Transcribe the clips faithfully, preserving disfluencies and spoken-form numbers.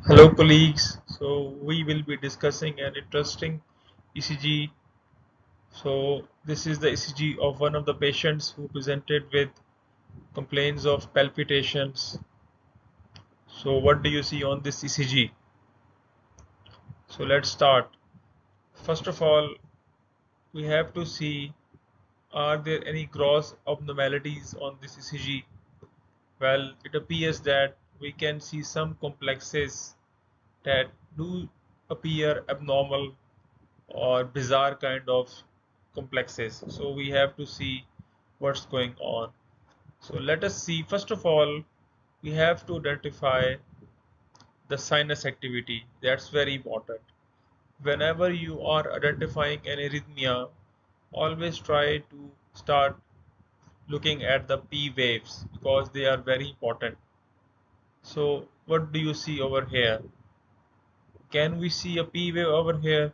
Hello colleagues, so we will be discussing an interesting E C G. So this is the E C G of one of the patients who presented with complaints of palpitations. So what do you see on this E C G? So let's start. First of all, we have to see, are there any gross abnormalities on this E C G? Well, it appears that we can see some complexes that do appear abnormal or bizarre kind of complexes. So we have to see what's going on. So let us see, first of all, we have to identify the sinus activity. That's very important. Whenever you are identifying an arrhythmia, always try to start looking at the P waves because they are very important. So what do you see over here? Can we see a P wave over here?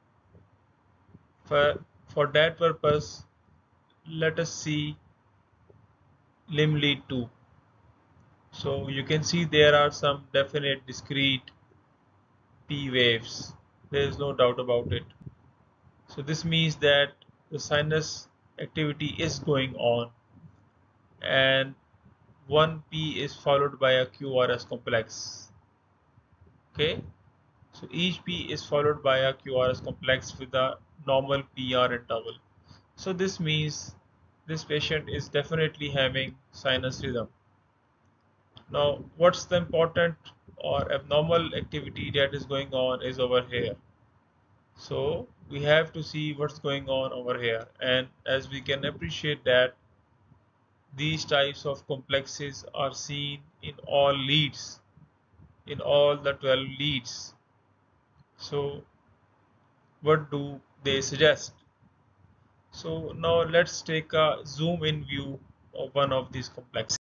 For, for that purpose, let us see limb lead two. So you can see there are some definite discrete P waves. There is no doubt about it. So this means that the sinus activity is going on, and one P is followed by a Q R S complex. Okay, so each P is followed by a Q R S complex with a normal P R interval. So this means this patient is definitely having sinus rhythm. Now, what's the important or abnormal activity that is going on is over here. So we have to see what's going on over here, and as we can appreciate that these types of complexes are seen in all leads, in all the twelve leads. So what do they suggest? So now let's take a zoom in view of one of these complexes.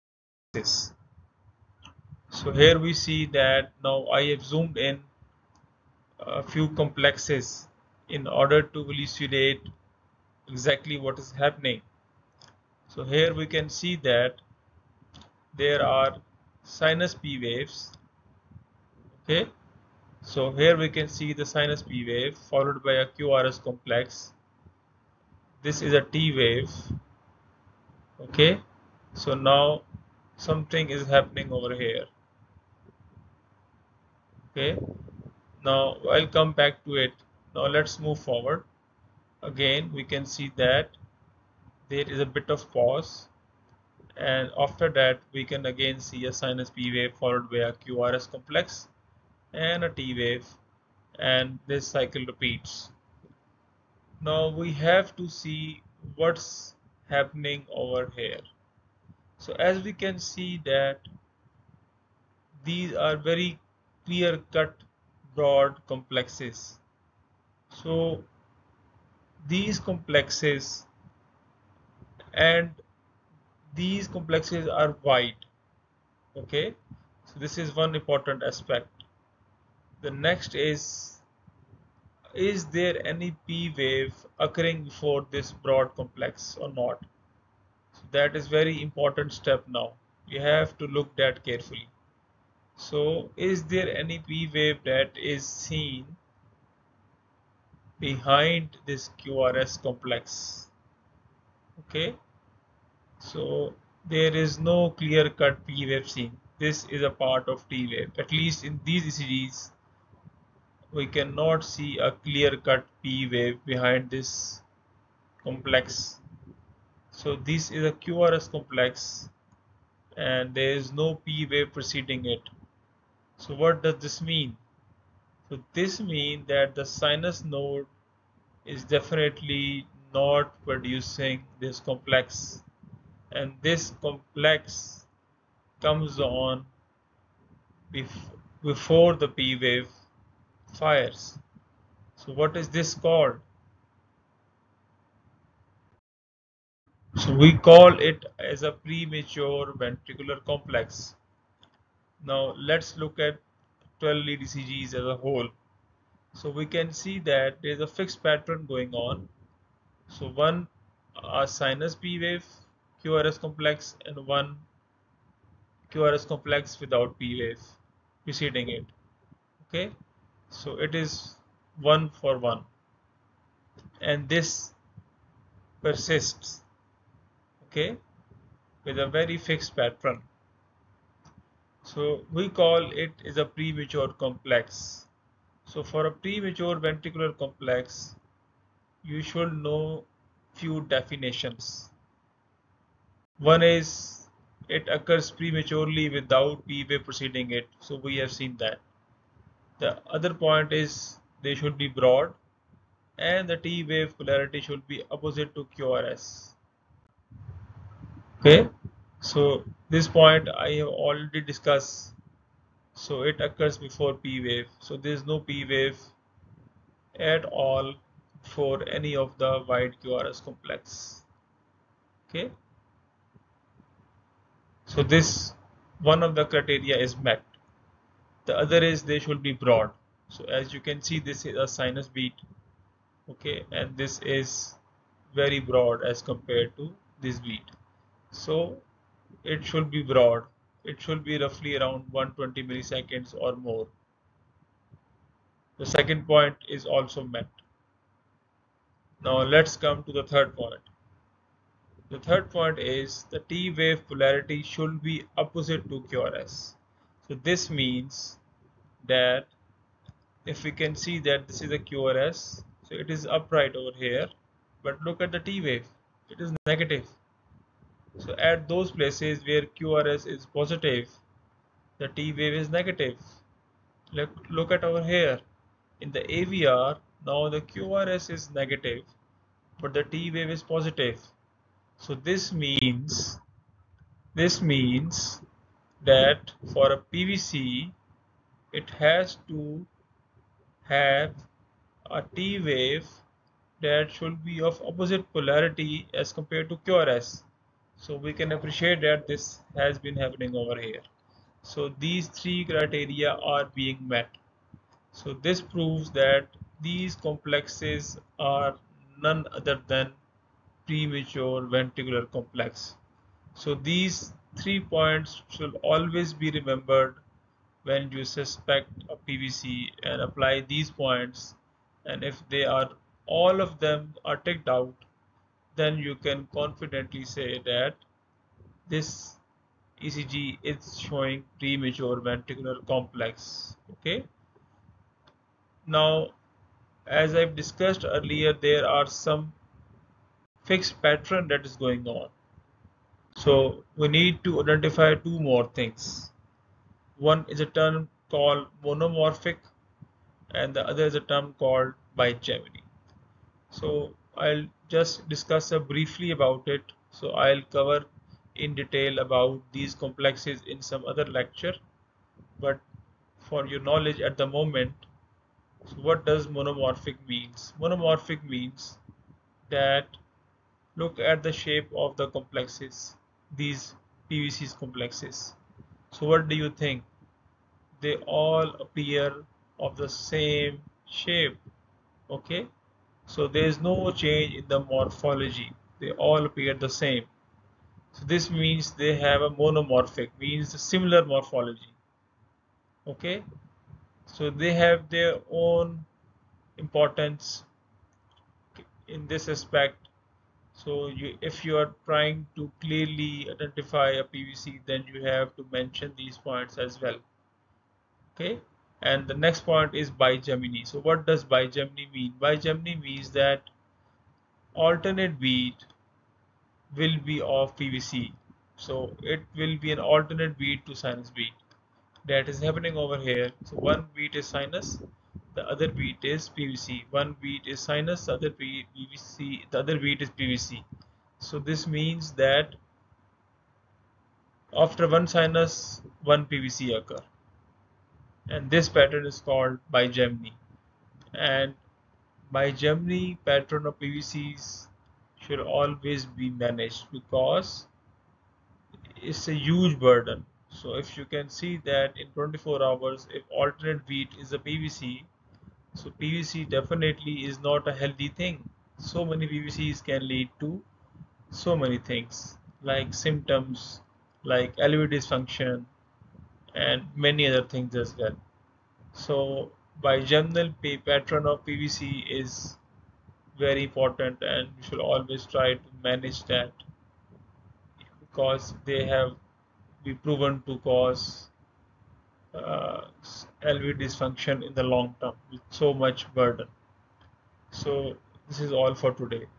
So here we see that now I have zoomed in a few complexes in order to elucidate exactly what is happening. So here we can see that there are sinus P waves. Okay, so here we can see the sinus P wave followed by a Q R S complex. This is a T wave. Okay, so now something is happening over here. Okay, now I'll come back to it. Now let's move forward. Again, we can see that there is a bit of pause, and after that we can again see a sinus P wave followed by a Q R S complex and a T wave, and this cycle repeats. Now we have to see what's happening over here. So as we can see that these are very clear cut broad complexes. So these complexes and these complexes are wide. Okay, so this is one important aspect. The next is is there any P wave occurring before this broad complex or not? So that is very important step. Now you have to look that carefully. So is there any P wave that is seen behind this Q R S complex? Okay, so there is no clear cut P wave seen. This is a part of T wave. At least in these E C Gs we cannot see a clear cut P wave behind this complex. So this is a Q R S complex and there is no P wave preceding it. So what does this mean? So this means that the sinus node is definitely not producing this complex, and this complex comes on bef before the P wave fires. So what is this called? So we call it as a premature ventricular complex. Now let's look at twelve lead E C Gs as a whole. So we can see that there is a fixed pattern going on. So one a sinus P wave Q R S complex and one Q R S complex without P wave. preceding it. Okay, so it is one for one, and this persists, okay, with a very fixed pattern. So we call it is a premature complex. So for a premature ventricular complex, you should know few definitions. One is it occurs prematurely without P wave preceding it. So we have seen that. The other point is they should be broad, and the T wave polarity should be opposite to Q R S. Okay, so this point I have already discussed. So it occurs before P wave. So there is no P wave at all for any of the wide Q R S complex. Okay, so this one of the criteria is met. The other is they should be broad. So as you can see, this is a sinus beat, okay, and this is very broad as compared to this beat. So it should be broad. It should be roughly around one hundred twenty milliseconds or more. The second point is also met. Now let's come to the third point. The third point is the T wave polarity should be opposite to Q R S. So this means that if we can see that this is a Q R S, so it is upright over here, but look at the T wave, it is negative. So at those places where Q R S is positive, the T wave is negative. Look, look at over here in the A V R, now the Q R S is negative, but the T wave is positive. So this means this means that for a P V C, it has to have a T wave that should be of opposite polarity as compared to Q R S. So we can appreciate that this has been happening over here. So these three criteria are being met. So this proves that these complexes are none other than premature ventricular complex. So these three points should always be remembered when you suspect a P V C and apply these points, and if they are all of them are ticked out, then you can confidently say that this E C G is showing premature ventricular complex. Okay, now as I've discussed earlier, there are some fixed pattern that is going on. So we need to identify two more things. One is a term called monomorphic, and the other is a term called Bigeminy. So I'll just discuss uh, briefly about it. So I'll cover in detail about these complexes in some other lecture, but for your knowledge at the moment, so what does monomorphic means? Monomorphic means that look at the shape of the complexes, these P V C's complexes. So what do you think? They all appear of the same shape, okay? So there is no change in the morphology. They all appear the same. So this means they have a monomorphic, means a similar morphology. Okay. So they have their own importance in this aspect. So you, if you are trying to clearly identify a P V C, then you have to mention these points as well. Okay. And the next point is Bigeminy. So what does Bigeminy mean? Bigeminy means that alternate beat will be of P V C. So it will be an alternate beat to sinus beat. That is happening over here. So one beat is sinus, the other beat is P V C. One beat is sinus, the other beat P V C, the other beat is P V C. So this means that after one sinus, one P V C occur. And this pattern is called Bigeminy. And Bigeminy pattern of P V Cs should always be managed because it's a huge burden. So if you can see that in twenty-four hours, if alternate beat is a P V C, so P V C definitely is not a healthy thing. So many P V Cs can lead to so many things like symptoms, like L V dysfunction, and many other things as well. So bigeminal pa- pattern of P V C is very important, and we should always try to manage that because they have been proven to cause uh, L V dysfunction in the long term with so much burden. So this is all for today.